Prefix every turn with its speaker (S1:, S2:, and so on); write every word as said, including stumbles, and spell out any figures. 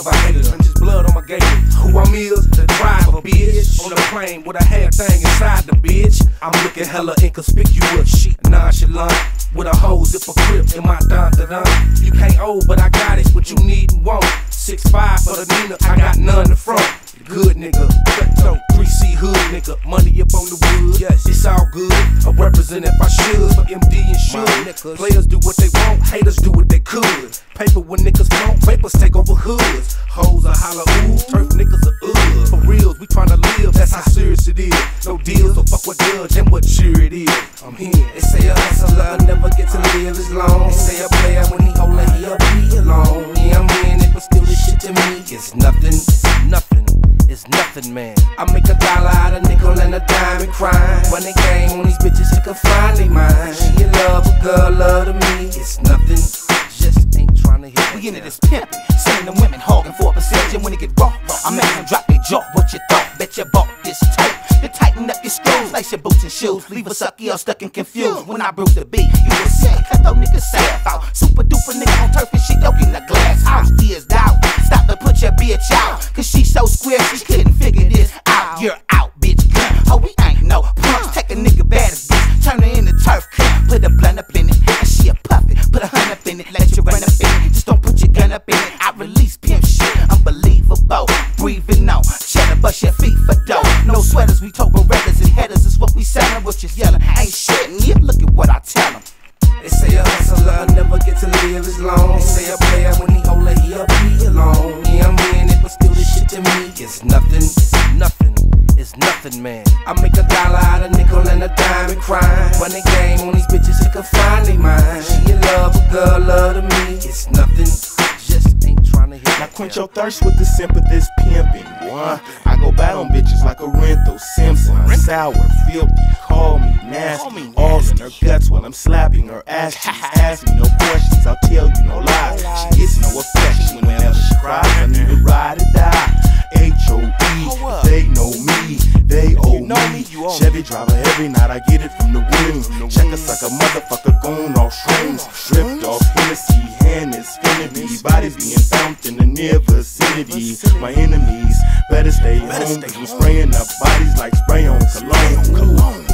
S1: of a hater, and just blood on my gator. Who I'm is, the driver, bitch. On the plane with a hair thing inside the bitch. I'm looking hella inconspicuous, shit nonchalant. With a hose zip a crib in my dun dun dun. You can't owe, but I got it, what you need and want. six five for the Nina, I got none in front. Good nigga, cutthroat, three C hood nigga. Money up on the wood, yes, it's all good. I represent if I should, for M D and should. Players do what they want, haters do what they could. Paper when niggas want, papers take over hoods. Hoes are holla ooh, turf niggas are ugh. For reals, we tryna live, that's how serious it is. No deals, so fuck what judge and what sure it is. I'm here. They say a hustler never get to live as long. They say a player when he holdin', he'll be alone. Yeah, I'm in it, but still this shit to me it's nothing, it's nothing. It's nothing, man. I make a dollar out of nickel and a dime and crime. When they gang on these bitches, you can find they mind. She in love, a girl love to me. It's nothing, just ain't tryna hit.
S2: We into this pimpin', sending them women hogging for a percentage. And when it get raw, I make them drop their jaw. What you thought? Bet you bought this tape. You tighten up your screws, lace your boots and shoes. Leave a sucky all stuck and confused. When I brew the beat, you will say, cut those niggas safe out. Super duper nigga on turf and shit, yoke in the glass house. Thizz out. Stop to put your bitch out, cause she so square she couldn't figure this out. You're out, bitch. Oh, we ain't no punks. Take a nigga bad as bitch, turn her into turf cup. Put a blunt up in it, and she a puff it. Put a hun up in it, let you run up in it. Just don't put your gun up in it. I release pimp shit, unbelievable. Breathing on, cheddar, bust your feet for dough. No sweaters, we tote berettas and headers. Is what we sellin', what you yellin'. Ain't shittin', yeah, look at what I tell them.
S1: They say a hustler never get to live as long. They say a player when he holdin', he'll be alone. Yeah, I'm in it, but still this shit to me it's nothing, it's nothing, it's nothing, man. I make a dollar out of nickel and a dime and crime. When they gang on these bitches, you can find they mind. She in love, a girl love to me. It's nothing, just ain't tryna hit.
S3: Now quench your thirst with the simp of this pimpin'. Boy, I go bad on bitches like a Renthal Simpson. I'm sour, filthy, call me nasty. All in her guts while I'm slapping her ass. She's ask me no questions, I'll tell you no lies. She gets no affection whenever she cries. I need to ride or die. H O E, they know me, they owe me. Chevy driver every night, I get it from the wing. Check us like a motherfucker going off shrooms. Dripped off Hennessy, hand is finity. Bodies being found in the near vicinity. My enemies better stay home, cause I'm spraying up bodies like spray on cologne.